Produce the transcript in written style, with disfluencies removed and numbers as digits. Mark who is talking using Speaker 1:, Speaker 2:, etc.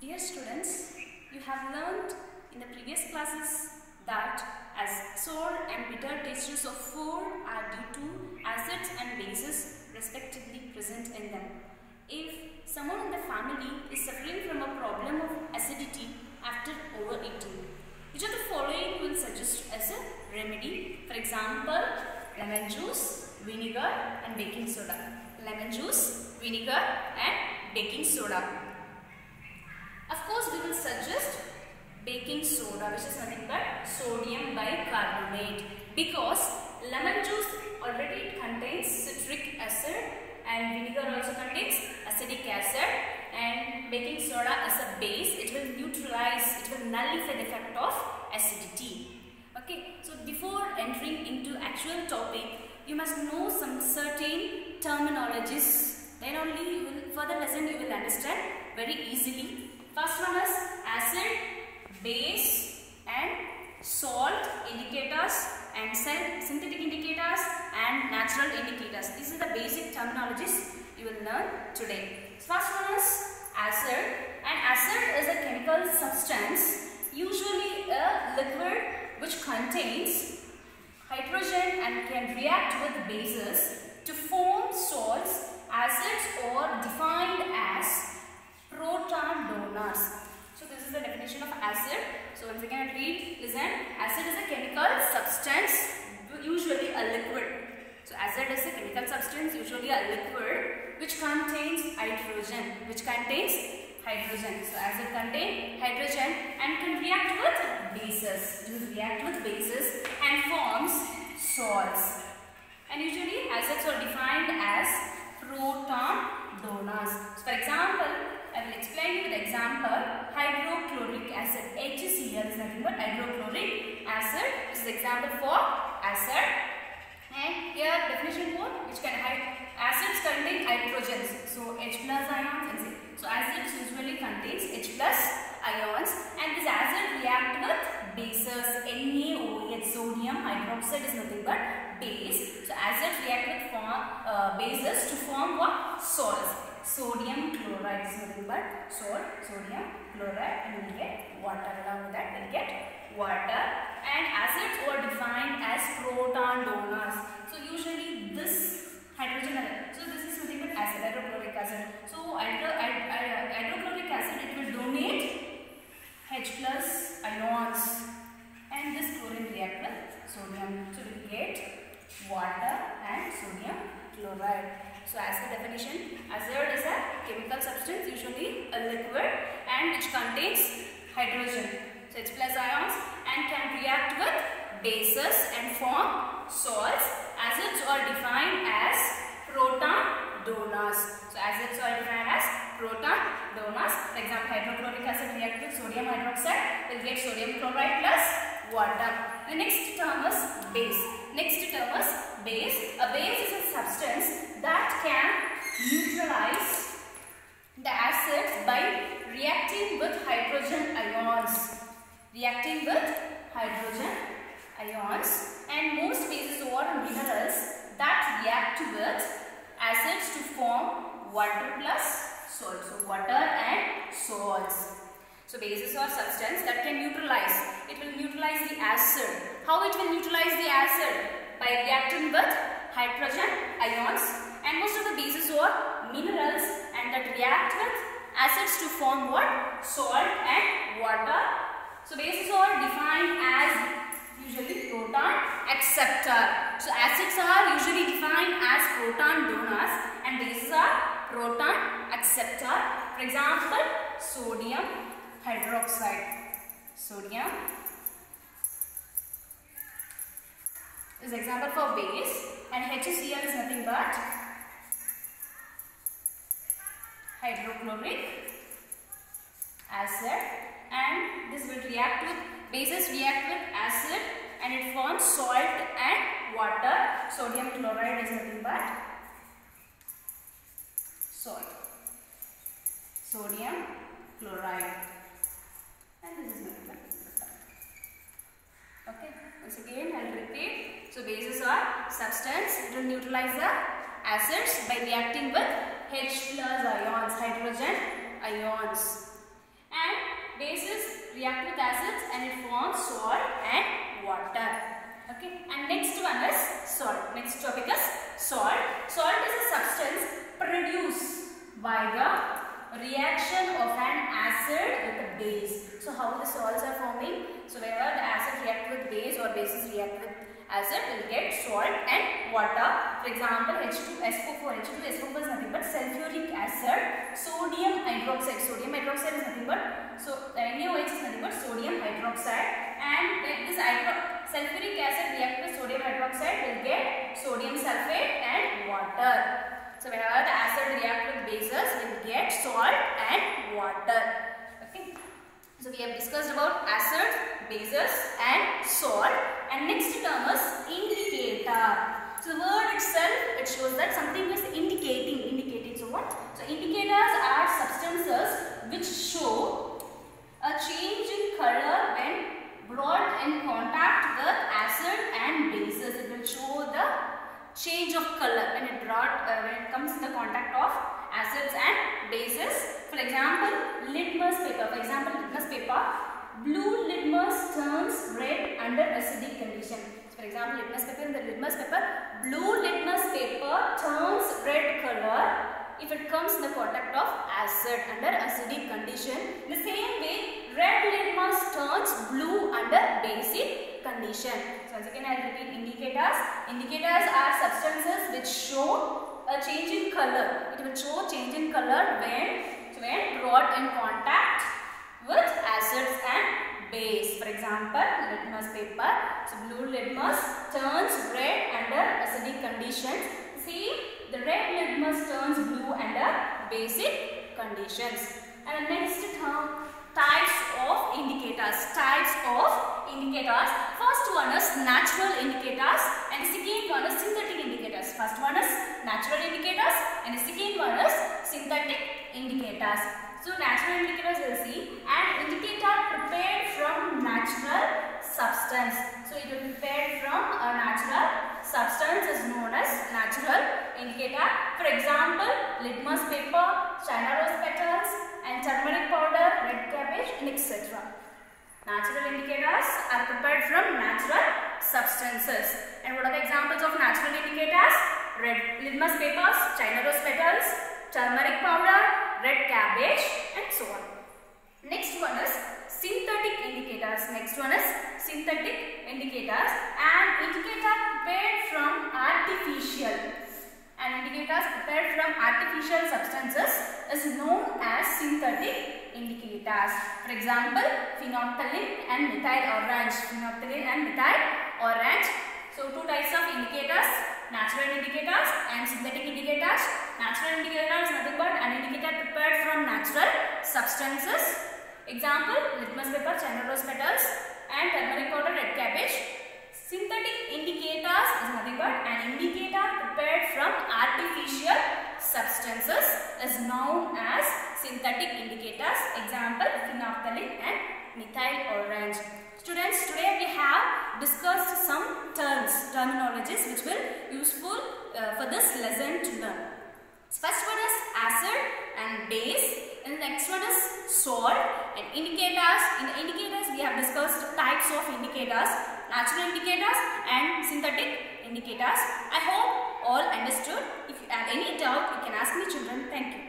Speaker 1: Dear students, you have learned in the previous classes that as sour and bitter textures of food are due to acids and bases respectively present in them. If someone in the family is suffering from a problem of acidity after overeating, which of the following will suggest as a remedy? For example, lemon juice, vinegar and baking soda. Lemon juice, vinegar and baking soda. Of course, we will suggest baking soda, which is nothing but sodium bicarbonate, because lemon juice already contains citric acid and vinegar also contains acetic acid, and baking soda is a base. It will neutralize, it will nullify the effect of acidity. Okay, so before entering into actual topic, you must know some certain terminologies. Then only you will, for the lesson you will understand very easily. First one is acid, base and salt indicators and synthetic indicators and natural indicators. These are the basic terminologies you will learn today. First one is acid, and acid is a chemical substance, usually a liquid which contains hydrogen and can react with bases to form salts. Acids are defined as proton donors. So this is the definition of acid. So once again read, listen. Acid is a chemical substance, usually a liquid. So acid is a chemical substance, usually a liquid, which contains hydrogen. So acid contains hydrogen and can react with bases. It will react with bases and forms salts. And usually acids are defined as proton donors. So for example, I will explain you with example. Hydrochloric acid, HCl is nothing but hydrochloric acid. This is example for acid. And here definition for which can acids contain hydrogens. So H plus ions and C. So acids usually contains H plus ions, and this acid react with bases. NaOH, sodium hydroxide is nothing but base. So acids react with bases to form what? Salts. Sodium chloride is nothing but salt, sodium chloride, and we will get water. Along with that we will get water. And acids were defined as proton donors. So usually this hydrogen, so this is nothing but acid, hydrochloric acid. So hydrochloric acid, it will donate H plus ions, and this chlorine react with sodium. So we will get water and sodium chloride. So as the definition, acid is a chemical substance, usually a liquid, and which contains hydrogen. So H plus ions and can react with bases and form salts. Acids are defined as proton donors. So acids are defined as proton donors. For example, hydrochloric acid react with sodium hydroxide, will get sodium chloride plus water. The next term is base. A base is a substance that can neutralize the acids by reacting with hydrogen ions. And most bases are minerals that react with acids to form water plus salt. So water and salts. So bases are substance that can neutralize. It will neutralize the acid. How it will neutralize the acid? By reacting with hydrogen ions, and most of the bases are minerals and that react with acids to form what? Salt and water. So bases are defined as usually proton acceptor. So acids are usually defined as proton donors and bases are proton acceptor. For example, sodium hydroxide. Sodium is example for base, and HCl is nothing but hydrochloric acid, and this will react with bases, react with acid, and it forms salt and water. Sodium chloride is nothing but salt. Sodium chloride, and this is nothing but water. Okay, once again I will repeat. So bases are substance, it will neutralize the acids by reacting with H plus ions, hydrogen ions. And acids and it forms salt and water. Okay, and next one is salt. Next topic is salt. Salt is a substance produced by the reaction of an acid with a base. So how the salts are forming? So whenever the acid react with base or bases react with acid, will get salt and water. For example, H2SO4. H2SO4 is nothing but sulfuric acid, sodium hydroxide. Sodium hydroxide is nothing but, so NaOH is nothing but sodium hydroxide, and this sulfuric acid react with sodium hydroxide will get sodium sulfate and water. So whenever the acid react with bases, we will get salt and water. Okay. So we have discussed about acids, bases and salt. And next term is indicator. So the word itself, it shows that something is indicating. So what? So indicators are substances which show a change in color when brought in contact with acid and bases. It will show the change of color when it comes in the contact of acids and bases. For example, litmus paper. Blue litmus turns red under acidic condition. So for example, in the litmus paper, blue litmus paper turns red color if it comes in the contact of acid under acidic condition. In the same way, red litmus turns blue under basic condition. So once again, I will repeat indicators. Indicators are substances which show a change in color. It will show change in color when brought in contact with acids and base. For example, litmus paper. So blue litmus turns red under acidic conditions. See, the red litmus turns blue under basic conditions. And the next term, types of indicators. First one is natural indicators and the second one is synthetic indicators. First one is natural indicators and the second one is synthetic indicators. So natural indicators we'll see, an indicator prepared from natural substance. So it will be prepared from a natural substance is known as natural indicator. For example, litmus paper, China rose petals and turmeric powder, red cabbage and etc. Natural indicators are prepared from natural substances. And what are the examples of natural indicators? Red litmus papers, China rose petals, turmeric powder, red cabbage and so on. Next one is synthetic indicators. An indicator prepared from artificial substances is known as synthetic indicators. For example, phenolphthalein and methyl orange. So two types of indicators, natural indicators and synthetic indicators. Natural indicator is nothing but an indicator prepared from natural substances. Example, litmus paper, China rose petals and turmeric powder, red cabbage. Synthetic indicators is nothing but an indicator prepared from artificial substances is known as synthetic indicators. Example, phenolphthalein and methyl orange. Students, today we have discussed some terminologies which will useful for this lesson to learn. First one is acid and base, and the next one is salt and indicators. In the indicators we have discussed types of indicators, natural indicators and synthetic indicators. I hope all understood. If you have any doubt, you can ask me children. Thank you.